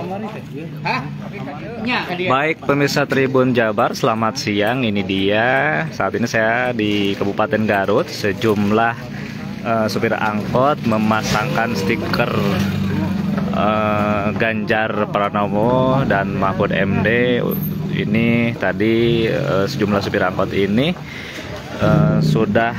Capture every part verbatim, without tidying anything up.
Baik pemirsa Tribun Jabar, selamat siang. Ini dia, saat ini saya di Kabupaten Garut. Sejumlah uh, supir angkot memasangkan stiker uh, Ganjar Pranowo dan Mahfud M D. Ini tadi uh, sejumlah supir angkot ini uh, sudah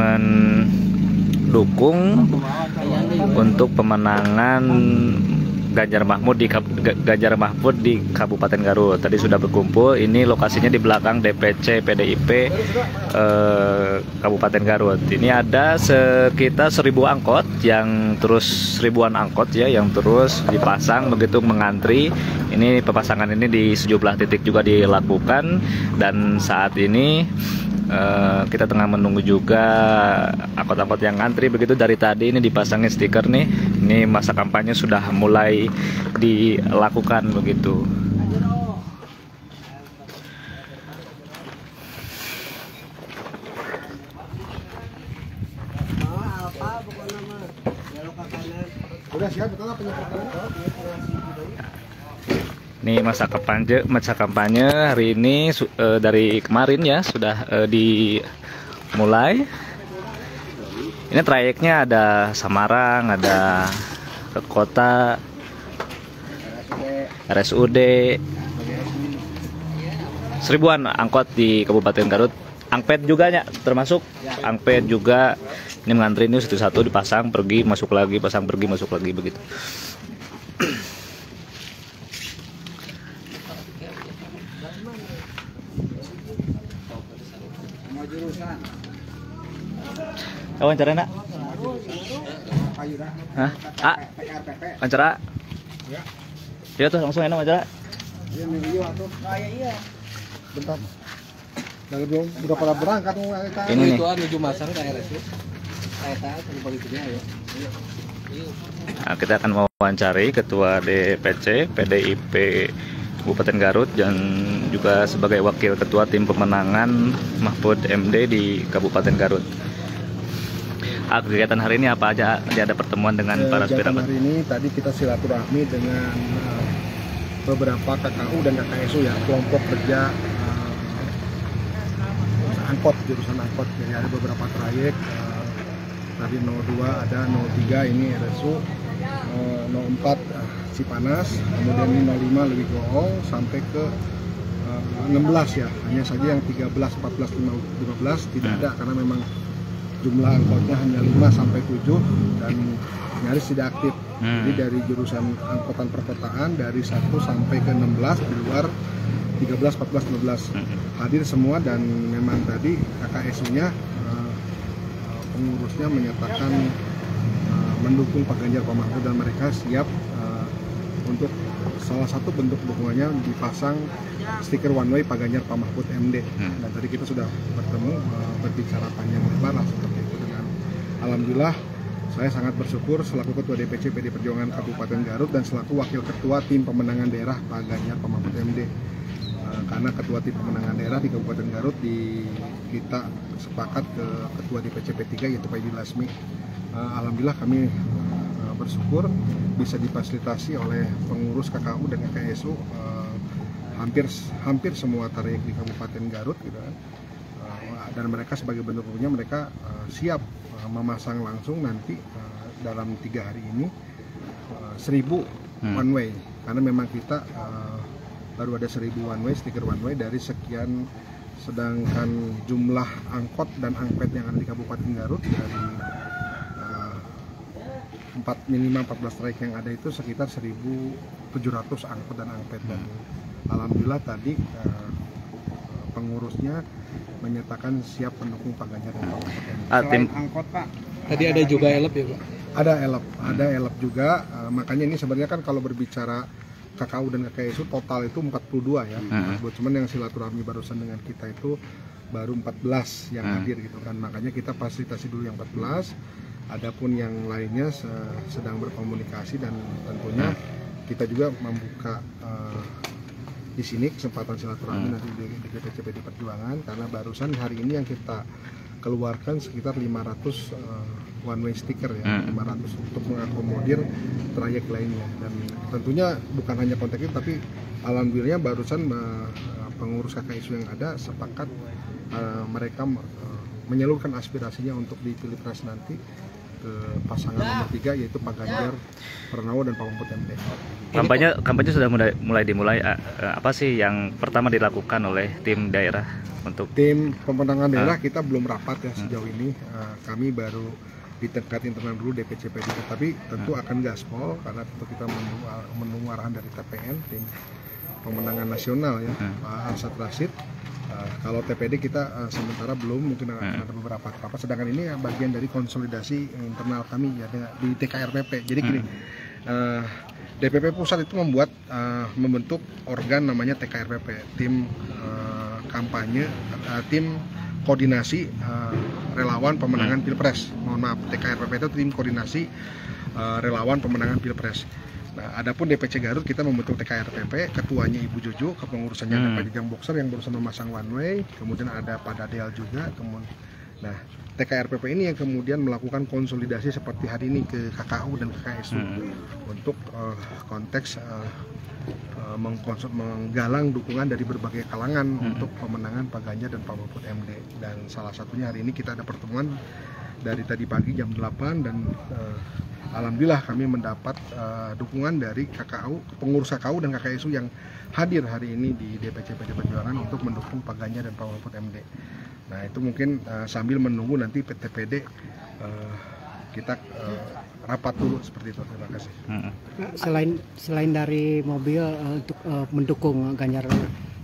mendukung untuk pemenangan Ganjar Mahfud di Ganjar Mahfud di Kabupaten Garut. Tadi sudah berkumpul. Ini lokasinya di belakang D P C P D I P eh, Kabupaten Garut. Ini ada sekitar seribu angkot yang terus ribuan angkot ya yang terus dipasang begitu mengantri. Ini pemasangan ini di sejumlah titik juga dilakukan dan saat ini Uh, kita tengah menunggu juga angkot-angkot yang ngantri begitu dari tadi. Ini dipasangin stiker nih. Ini masa kampanye sudah mulai dilakukan begitu. Ini masa kampanye, masa kampanye hari ini uh, dari kemarin ya sudah uh, dimulai. Ini trayeknya ada Samarang, ada ke kota, R S U D, seribuan angkot di Kabupaten Garut. Angpet juga ya, termasuk angpet juga. Ini mengantri ini satu-satu dipasang, pergi masuk lagi, pasang pergi masuk lagi begitu. Wawancara nak? Hah? Ah? Wawancara? Iya tuh langsung enak wawancara. Iya. Bentar. Dari belum udah pada berangkat ini nih. Itu menuju Masang ke R S U. Saya tahu kalau begitunya ya. Nah, kita akan mewawancari Ketua D P C P D I P Kabupaten Garut dan juga sebagai Wakil Ketua Tim Pemenangan Mahfud M D di Kabupaten Garut. Ah, kegiatan hari ini apa aja? Ada pertemuan dengan eh, para supir angkot. Hari ini tadi kita silaturahmi dengan uh, beberapa K K U dan K K S U ya, kelompok kerja uh, angkot, jurusan angkot. Jadi ada beberapa trayek. Uh, tadi nol dua ada, nol tiga ini R S U, uh, nol empat uh, Cipanas, kemudian ini nol lima Leuwi Goong sampai ke uh, enam belas ya. Hanya saja yang tiga belas, empat belas, lima belas tidak ada karena memang jumlah angkotnya hanya lima sampai tujuh dan nyaris tidak aktif. Hmm. Jadi dari jurusan angkutan perkotaan dari satu sampai ke enam belas, di luar tiga belas, empat belas, lima belas hadir semua dan memang tadi K K S U-nya uh, pengurusnya menyatakan uh, mendukung Pak Ganjar Pak Mahfud dan mereka siap uh, untuk salah satu bentuk dukungannya dipasang stiker one way Pak Ganjar Pak Mahfud M D. Hmm. Dan tadi kita sudah bertemu uh, berbicara panjang lebar lah seperti itu dengan alhamdulillah saya sangat bersyukur selaku Ketua D P C P D Perjuangan Kabupaten Garut dan selaku Wakil Ketua Tim Pemenangan Daerah Pak Ganjar Pak Mahfud M D. Uh, karena Ketua Tim Pemenangan Daerah di Kabupaten Garut di kita sepakat ke Ketua D P C P tiga yaitu Pak Yudi Lasmi. Uh, alhamdulillah kami uh, bersyukur bisa difasilitasi oleh pengurus K K U dan K K S U uh, hampir hampir semua trayek di Kabupaten Garut gitu kan. Uh, dan mereka sebagai bentuk dukungannya mereka uh, siap uh, memasang langsung nanti uh, dalam tiga hari ini uh, seribu hmm. one way karena memang kita uh, baru ada seribu one way stiker one way dari sekian, sedangkan jumlah angkot dan angpet yang ada di Kabupaten Garut dari empat minimal empat belas trayek yang ada itu sekitar seribu tujuh ratus angkot dan angpet dan alhamdulillah tadi uh, pengurusnya menyatakan siap mendukung Pak Ganjar dan Pak Mahfud. Ah, tim angkot Pak. Tadi ada juga elep ya Pak. Ada elep, ada elep juga. Uh, makanya ini sebenarnya kan kalau berbicara K K U dan K K S U total itu empat puluh dua ya. Hmm. Cuman yang silaturahmi barusan dengan kita itu baru empat belas yang hmm. hadir gitu kan. Makanya kita fasilitasi dulu yang empat belas. Adapun yang lainnya sedang berkomunikasi dan tentunya kita juga membuka uh, di sini kesempatan silaturahmi hmm. nanti di, di D P C P D Perjuangan karena barusan hari ini yang kita keluarkan sekitar lima ratus uh, one way sticker ya, Hmm. lima ratus untuk mengakomodir trayek lainnya. Dan tentunya bukan hanya konteks itu, tapi alhamdulillah barusan uh, pengurus K K I S U yang ada sepakat uh, mereka uh, menyalurkan aspirasinya untuk di Pilpres nanti ke pasangan nomor tiga, yaitu Pak Ganjar Pranowo dan Pak Mahfud M D. Kampanye kampanye sudah mulai mulai dimulai. eh, eh, Apa sih yang pertama dilakukan oleh tim daerah untuk Tim pemenangan daerah Ah. kita belum rapat ya sejauh ini. Uh, kami baru di tingkat internal dulu D P C P D I P, tapi tentu akan gaspol karena tentu kita menunggu, menunggu arahan dari T P N, tim pemenangan nasional ya, Hmm. Pak Arsad Rashid. Uh, kalau T P D kita uh, sementara belum, mungkin akan Hmm. ada beberapa rapat. Sedangkan ini bagian dari konsolidasi internal kami ya dengan- di T K R P P. Jadi gini, uh, D P P pusat itu membuat uh, membentuk organ namanya T K R P P, tim uh, kampanye, uh, tim koordinasi uh, relawan pemenangan Pilpres. Mohon maaf, T K R P P itu tim koordinasi uh, relawan pemenangan Pilpres. Nah, adapun D P C Garut kita membentuk T K R P P, ketuanya Ibu Jojo, kepengurusannya ada Hmm. Pak Jejang Boxer yang barusan memasang one way, kemudian ada Pak Dadel juga, kemudian nah T K R P P ini yang kemudian melakukan konsolidasi seperti hari ini ke K K U dan K K S U Hmm. untuk uh, konteks uh, uh, mengkonsol- menggalang dukungan dari berbagai kalangan Hmm. untuk pemenangan Pak Ganjar dan Pak Mahfud M D. Dan salah satunya hari ini kita ada pertemuan dari tadi pagi jam delapan, dan uh, alhamdulillah kami mendapat uh, dukungan dari K K U, pengurus K K U dan K K S U yang hadir hari ini di D P C P D Perjuangan untuk mendukung Pak Ganjar dan Pak Mahfud M D. Nah, itu mungkin uh, sambil menunggu nanti P T P D uh, kita uh, rapat dulu seperti itu. Terima kasih. Hmm. Nah, selain selain dari mobil eh, untuk eh, mendukung Ganjar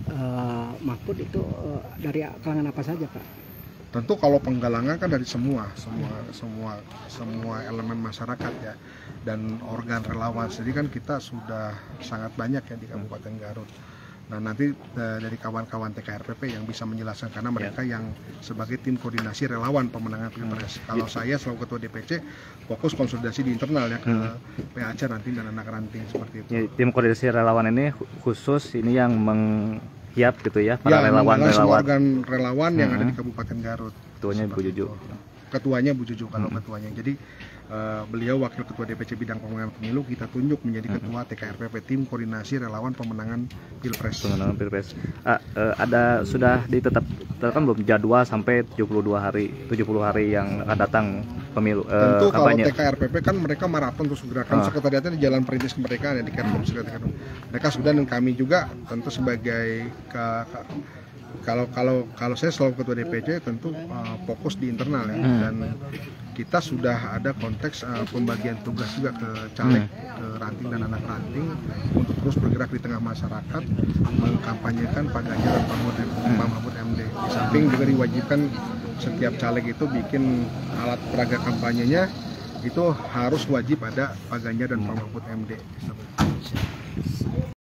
eh, Mahfud itu eh, dari kalangan apa saja, Pak? Tentu kalau penggalangan kan dari semua, semua, semua, semua elemen masyarakat ya, dan organ relawan sendiri kan kita sudah sangat banyak ya di Kabupaten Garut. Nah, nanti eh, dari kawan-kawan T K R P P yang bisa menjelaskan karena mereka yang sebagai tim koordinasi relawan pemenangan Pilpres. Kalau saya selaku ketua D P C fokus konsolidasi di internal ya ke P A C nanti dan anak ranting seperti itu. Ya, tim koordinasi relawan ini khusus ini yang menghiap gitu ya, Ya, para relawan menggalang semua relawan. organ relawan yang ada di Hmm. Kabupaten Garut. Ketuanya Ibu Seperti Juju. itu. Ketuanya Bu Juju kalau Hmm. ketuanya. Jadi eh, beliau wakil ketua D P C bidang pemenangan pemilu kita tunjuk menjadi ketua T K R P P, tim koordinasi relawan pemenangan Pilpres. Pemenangan Pilpres. Ah, eh, ada sudah ditetap tetapkan belum jadwal sampai tujuh puluh dua hari, tujuh puluh hari yang akan datang pemilu eh, Tentu kalau kampanye. T K R P P kan mereka maraton terus gerakan Ah. sekretariatnya di Jalan Perintis Kemerdekaan ya di Kerkom Sekretariat. Mereka sudah, dan kami juga tentu sebagai ka- ka- kalau kalau kalau saya selalu ketua D P C tentu uh, fokus di internal ya, Hmm. dan kita sudah ada konteks uh, pembagian tugas juga ke caleg, ke ranting dan anak ranting untuk terus bergerak di tengah masyarakat mengkampanyekan Pak Ganjar dan Pak Mahfud, Pak Mahfud M D. Di samping juga diwajibkan setiap caleg itu bikin alat peraga kampanyenya itu harus wajib ada Pak Ganjar dan Pak Mahfud M D.